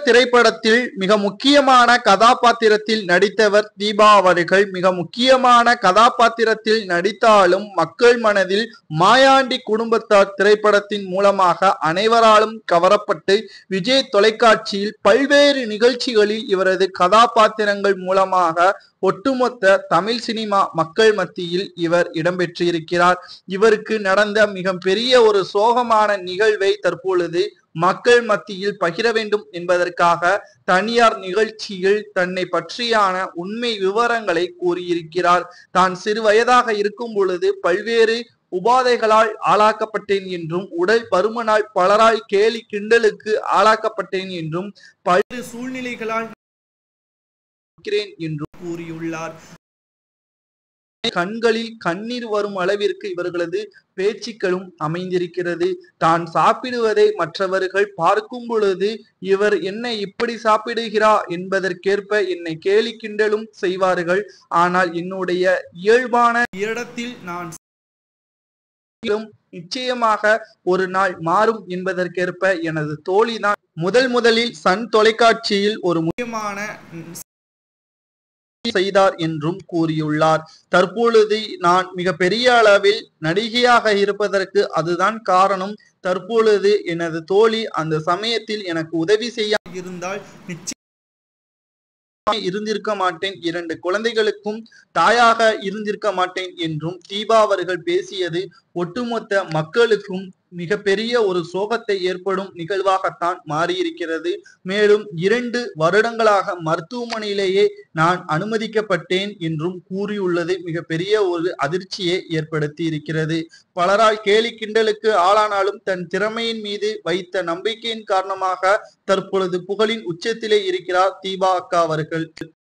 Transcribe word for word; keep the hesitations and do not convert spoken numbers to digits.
திரைப்படத்தில் மிக முக்கியமான கதாபாத்திரத்தில் நடித்தவர் தீபா அவர்கள். மிக முக்கியமான கதாபாத்திரத்தில் நடித்தாலும் மக்கள் மனதில் மாயாண்டி குடும்பத்தார் திரைப்படத்தின் மூலமாக அனைவராலும் கவரப்பட்டு விஜய் தொலைக்காட்சியில் பல்வேறு நிகழ்ச்சிகளில் இவரது கதாபாத்திரங்கள் மூலமாக ஒட்டுமொத்த தமிழ் சினிமா மக்கள் மத்தியில் இவர் இடம்பெற்றிருக்கிறார். இவருக்கு நடந்த மிக பெரிய ஒரு சோகமான நிகழ்வை தற்பொழுது மக்கள் மத்தியில் பகிர வேண்டும் என்பதற்காக தனியார் நிகழ்ச்சியில் தன்னை பற்றியான உண்மை விவரங்களை கூறியிருக்கிறார். தான் சிறு வயதாக இருக்கும் பொழுது பல்வேறு உபாதைகளால் ஆளாக்கப்பட்டேன் என்றும் உடல் பருமனால் பலரால் கேலி கிண்டலுக்கு ஆளாக்கப்பட்டேன் என்றும் பல்வேறு சூழ்நிலைகளால் என்றும் கூறியுள்ளார். கண்களில் கண்ணீர் வரும் அளவிற்கு இவர்களது பேச்சுக்களும் அமைந்திருக்கிறது. தான் சாப்பிடுவதை மற்றவர்கள் பார்க்கும் பொழுது இவர் என்ன இப்படி சாப்பிடுகிறார் என்பதற்கேற்ப என்னை கேலி கிண்டலும் செய்வார்கள். ஆனால் என்னுடைய இயல்பான இடத்தில் நான் நிச்சயமாக ஒரு நாள் மாறும் என்பதற்கேற்ப எனது தோழிதான் முதல் முதலில் சன் தொலைக்காட்சியில் ஒரு முக்கியமான செய்தார் என்றும் கூறியுள்ளார். தற்பொழுது நான் மிக பெரிய அளவில் நடிகையாக இருப்பதற்கு அதுதான் காரணம். தற்பொழுது எனது தோழி அந்த சமயத்தில் எனக்கு உதவி செய்ய இருந்தால் நிச்சயம் இருந்திருக்க மாட்டேன், இரண்டு குழந்தைகளுக்கும் தாயாக இருந்திருக்க மாட்டேன் என்றும் தீபா அவர்கள் பேசியது ஒட்டுமொத்த மக்களுக்கும் மிக பெரிய ஒரு சோகத்தை ஏற்படும் நிகழ்வாகத்தான் மாறியிருக்கிறது. மேலும் இரண்டு வருடங்களாக மருத்துவமனையிலேயே நான் அனுமதிக்கப்பட்டேன் என்றும் கூறியுள்ளது மிக பெரிய ஒரு அதிர்ச்சியை ஏற்படுத்தி இருக்கிறது. பலரால் கேலி கிண்டலுக்கு ஆளானாலும் தன் திறமையின் மீது வைத்த நம்பிக்கையின் காரணமாக தற்பொழுது புகழின் உச்சத்திலே இருக்கிறார் தீபா அக்கா அவர்கள்.